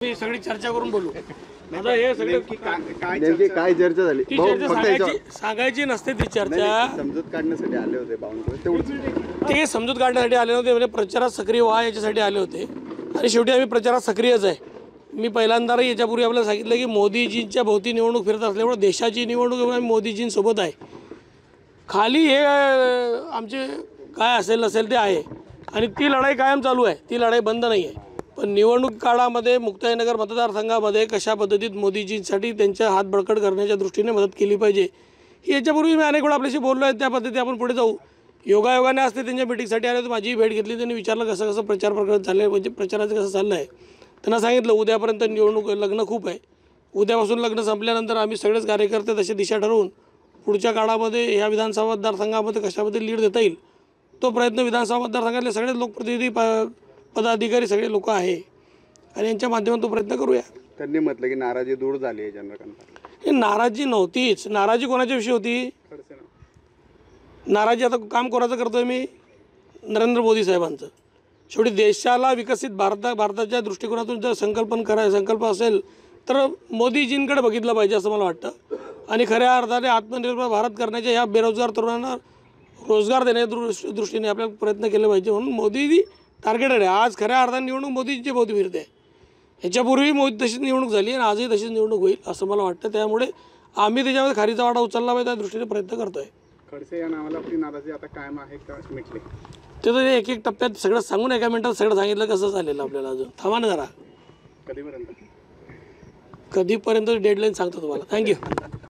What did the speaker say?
मी सगळी चर्चा करून बोलू. आता हे सगळे काय चर्चा झाली? ती चर्चा सांगायची नसते. ती चर्चा समजूत काढण्यासाठी आले होते बावनकुळे, ते समजूत काढण्यासाठी आले नव्हते. म्हणजे प्रचारात सक्रिय व्हा याच्यासाठी आले होते. आणि शेवटी आम्ही प्रचारात सक्रियच आहे. मी पहिल्यांदा याच्यापूर्वी आपल्याला सांगितलं की मोदीजींच्या भोवती निवडणूक फिरत असल्यामुळे देशाची निवडणूक आम्ही मोदीजींसोबत आहे. खाली हे आमचे काय असेल नसेल ते आहे आणि ती लढाई कायम चालू आहे. ती लढाई बंद नाही आहे. पण निवडणूक काळामध्ये मुक्ताईनगर मतदारसंघामध्ये कशा पद्धतीत मोदीजींसाठी त्यांचा हात बळकट करण्याच्या दृष्टीने मदत केली पाहिजे ही याच्यापूर्वी मी अनेक वेळा आपल्याशी बोललो आहे. त्या पद्धती आपण पुढे जाऊ. योगायोगाने असते त्यांच्या मिटिंगसाठी आले तर माझी भेट घेतली. त्यांनी विचारलं कसं कसं प्रचार प्रकार चाललं आहे, म्हणजे प्रचाराचं कसं चाललं आहे. त्यांना सांगितलं उद्यापर्यंत निवडणूक लग्न खूप आहे. उद्यापासून लग्न संपल्यानंतर आम्ही सगळेच कार्यकर्ते तशी दिशा ठरवून पुढच्या काळामध्ये ह्या विधानसभा मतदारसंघामध्ये कशामध्ये लीड देता येईल तो प्रयत्न विधानसभा मतदारसंघातले सगळे लोकप्रतिनिधी पदाधिकारी सगळे लोक आहे आणि यांच्या माध्यमातून तो प्रयत्न करूया. त्यांनी म्हटलं की नाराजी दूर झाली आहे चंद्रकांत. हे नाराजी नव्हतीच. नाराजी कोणाच्या विषयी होती? नाराजी आता काम कोणाचं करतोय मी? नरेंद्र मोदी साहेबांचं. शेवटी देशाला विकसित भारताच्या दृष्टिकोनातून जर संकल्प असेल तर मोदीजींकडे बघितलं पाहिजे असं मला वाटतं. आणि खऱ्या अर्थाने आत्मनिर्भर भारत करण्याच्या ह्या बेरोजगार तरुणांना रोजगार देण्याच्या दृष्टीने आपल्याला प्रयत्न केले पाहिजे. म्हणून मोदीजी टार्गेटेड आहे. आज खऱ्या अर्थाने निवडणूक मोदीजींच्या भोवती फिरते आहे. ह्याच्यापूर्वी मोदी तशीच निवडणूक झाली आणि आजही तशीच निवडणूक होईल असं मला वाटतं. त्यामुळे आम्ही त्याच्यामध्ये खारीचा वाटा उचलला पाहिजे त्या दृष्टीने प्रयत्न करतो आहे. खडसे या नावाला आपली नाराजी आता कायम आहे का मिटली? ते तर एक एक टप्प्यात सगळं सांगून एका मिनिटात सगळं सांगितलं कसं झालेलं आपल्याला. अजून थांबा ना जरा. कधीपर्यंत डेडलाईन सांगतो तुम्हाला. थँक्यू.